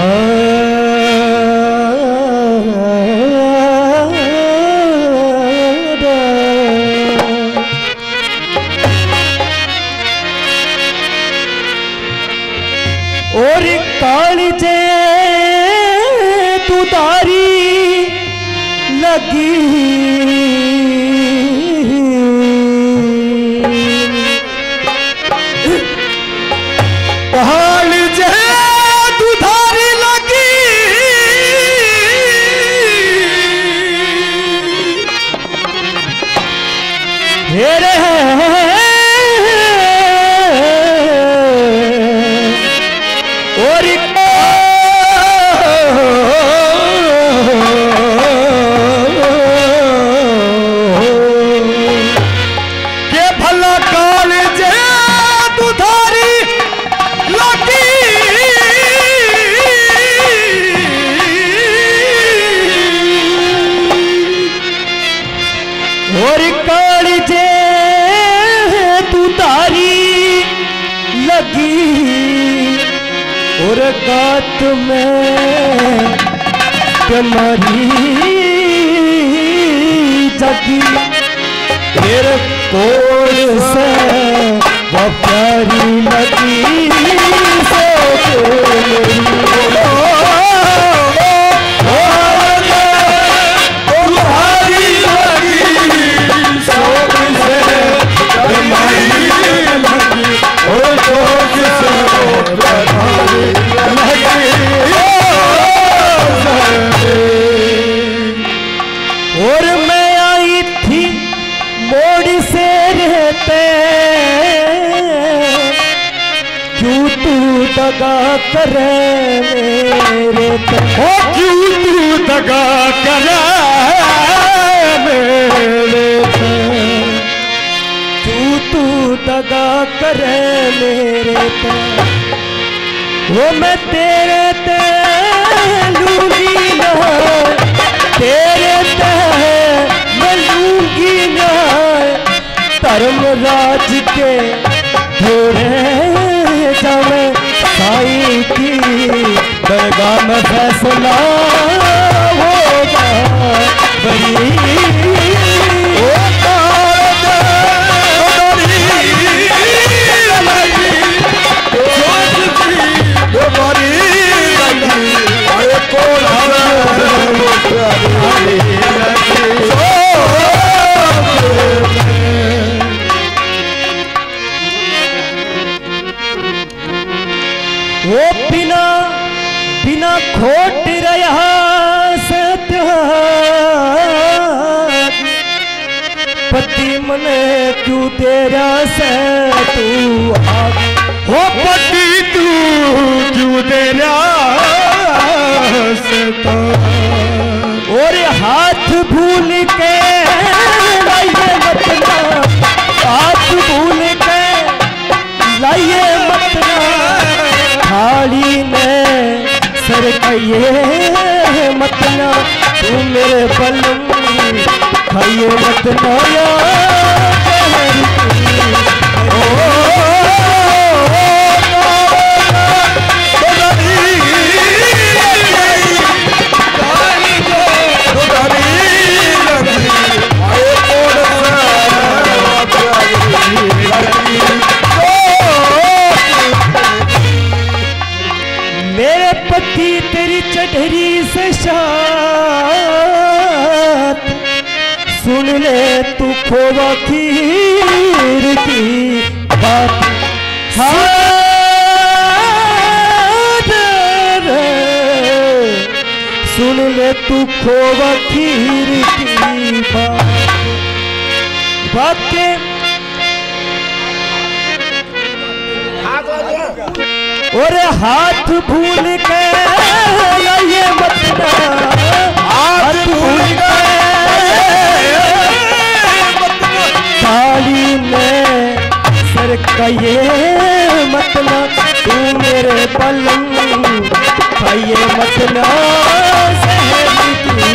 और कालजे तू तारी लगी कालजे तू तारी लगी हेरे और कालजे तू तारी लगी और गात में तुम्हारी जगी फिर कोल से वो प्यारी लगी और मैं आई थी मोड़ से रहते क्यों तू दगा करे मेरे ओ क्यों तू दगा करे मेरे क्यों तू दगा करे मेरे वो मैं तेरे ते लूंगी ना तेरे ते मैं लूंगी ना धर्मराज के थोड़े जावे साई की दरगाह में फैसला होगा बड़ी वो बिना बिना खोट रहा सत्य पति मने क्यों तेरा से तू हो पति तू क्यों तेरा से और हाथ भूल के लाइए मतना हाथ भूल के लाइए मतना थाली में सर खाइए मतना तू मेरे बलम खाइए मतना मेरे पति तेरी चढ़री से शात सुन ले तू खोवा खीर की बात सुन ले तू खोवा खीर की बात के और हाथ भूल के लाइए मतना हाथ भूल के थाली में सर खाइए मतना तू मेरे पलंग खाइए मतना सहरी की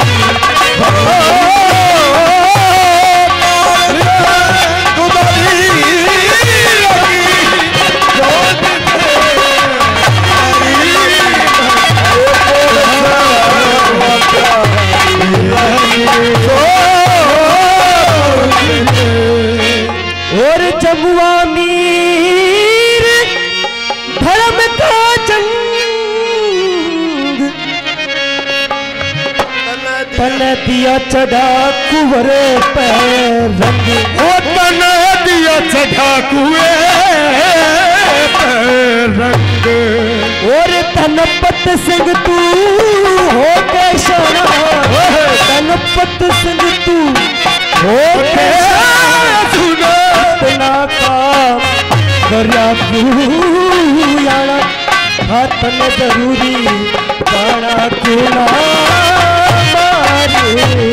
तन दिया चढ़ा कुंवर पे रंग, ओ तन दिया चढ़ा कुएं पे रंग, और धनपत सिंह तू हो के शाना, धनपत सिंह तू हो के सुना इतना काम करया क्यों याना, हाथ में जरूरी गाना क्यों ना मारे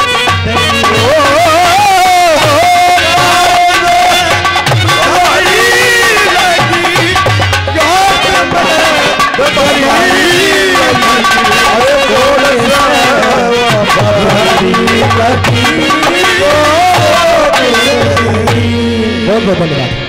बहुत बहुत धन्यवाद।